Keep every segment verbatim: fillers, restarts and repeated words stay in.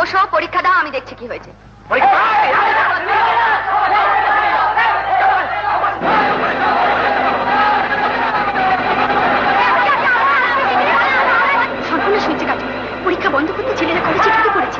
বসো, পরীক্ষা দাও, আমি দেখছি কি হয়েছে। সম্পূর্ণ শুনছে কাজ, পরীক্ষা বন্ধ করতে ছেলেরা কলেজে ঢুকে পড়েছে।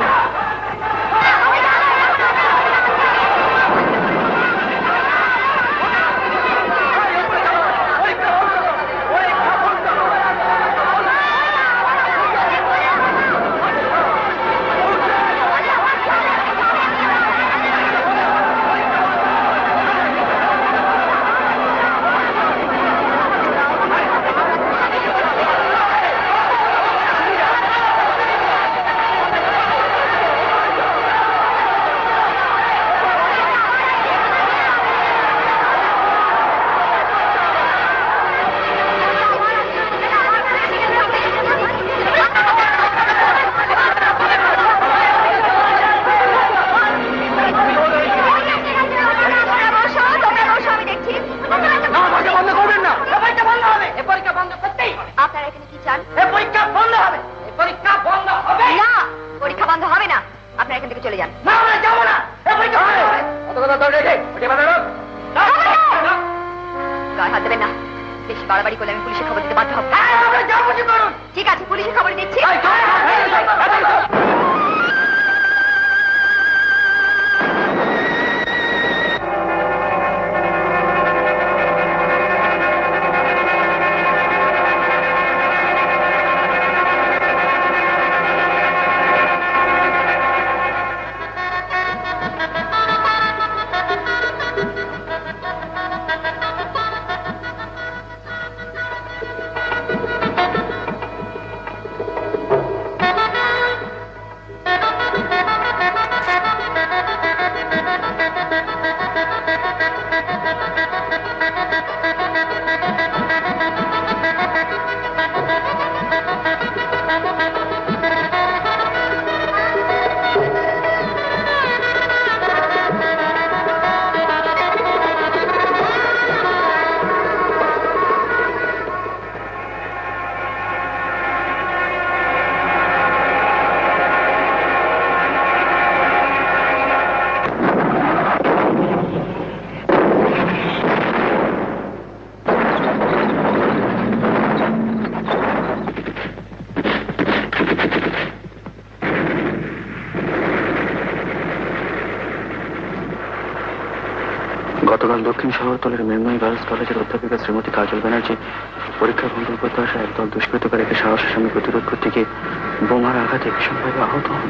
গতকাল দক্ষিণ শহরতলের মেমনাই গার্লস কলেজের অধ্যাপিকা শ্রীমতী কাজল ব্যানার্জি পরীক্ষা ভণ্ডুল করতে আসা একদল দুষ্কৃতকারীকে সাহসের সামনে প্রতিরোধ করতে গিয়ে বোমার আঘাতে ভীষণভাবে আহত হন।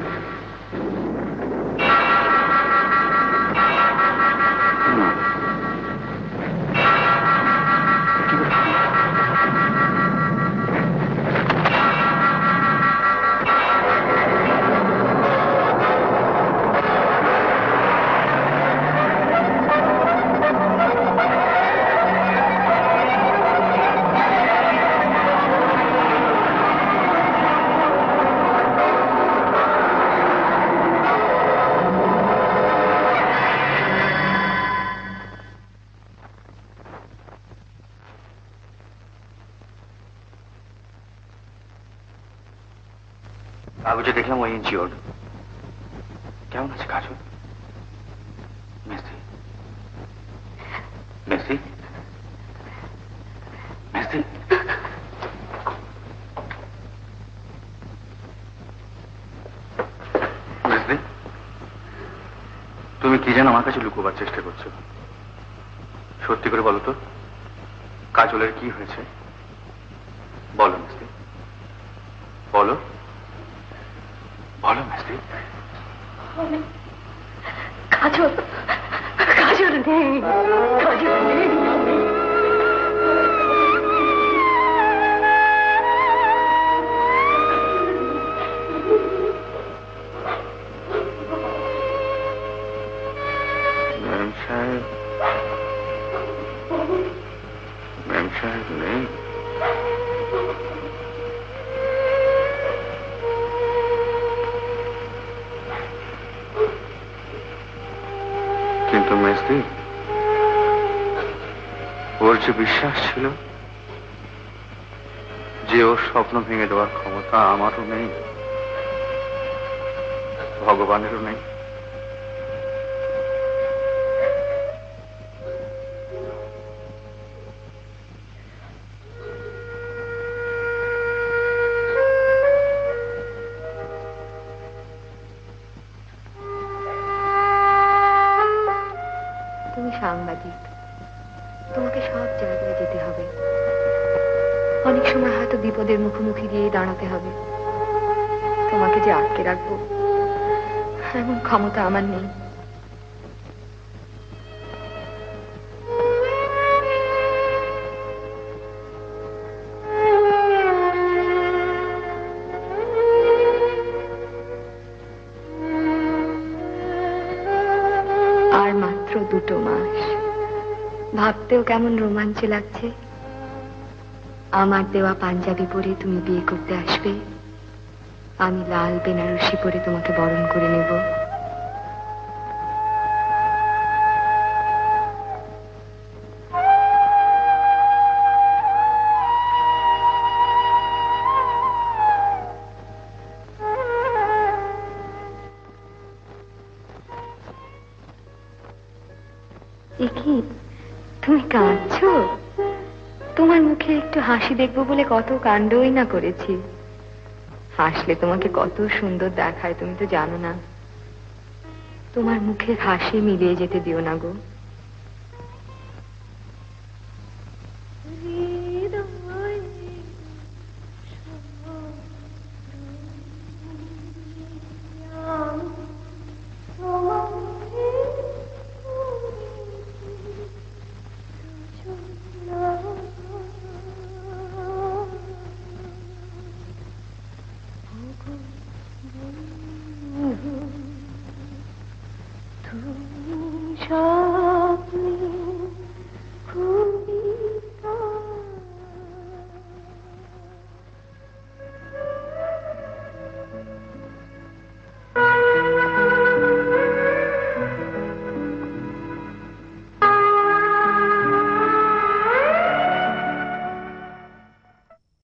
কাগজে দেখলাম ওই ইনজিওর্ড। কেমন আছে Kajal? Messi Messi Messi Messi তুমি কি যেন আমার কাছে লুকোবার চেষ্টা করছো। সত্যি করে বলো তো, কাজলের কি হয়েছে? বলো মেসি, বলো বলো মেসি। কাজল কাজল নেই, কাজল নেই। মেম সাহেব, মেম সাহেব নেই। কিন্তু মেসি, ওর যে বিশ্বাস ছিল যে ওর স্বপ্ন ভেঙে দেওয়ার ক্ষমতা আমারও নেই, ভগবানেরও নেই। তুমি সাংবাদিক, তোমাকে সব জায়গায় যেতে হবে। অনেক সময় হয়তো বিপদের মুখোমুখি গিয়ে দাঁড়াতে হবে। তোমাকে যে আটকে রাখবো এমন ক্ষমতা আমার নেই। আর মাত্র দুটো মাস, ভাবতেও কেমন রোমাঞ্চ লাগছে। আমার দেওয়া পাঞ্জাবি পরে তুমি বিয়ে করতে আসবে, আমি লাল বেনারসি পরে তোমাকে বরণ করে নেব। এ কি, তুমি কাঁদছো? তোমার মুখে একটু হাসি দেখবো বলে কত কাণ্ডই না করেছি। হাসলে তোমাকে কত সুন্দর দেখায় তুমি তো জানো না। তোমার মুখের হাসি মিলিয়ে যেতে দিও না গো।